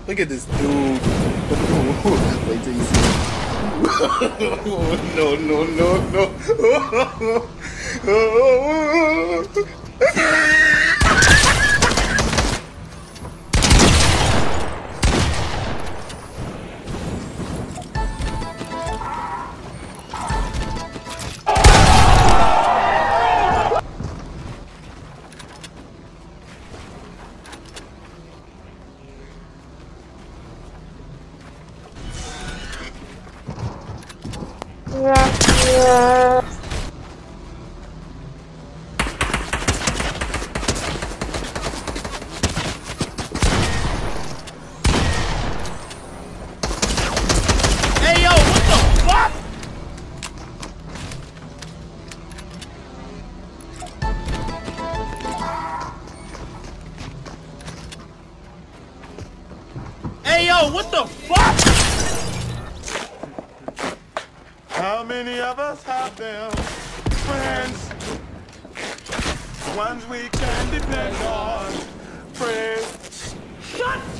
Look at this dude. Wait till you see. No, no, no, no. Hey yo, what the fuck? Hey yo, what the fuck? How many of us have them friends? Ones we can depend on. Friends. Shut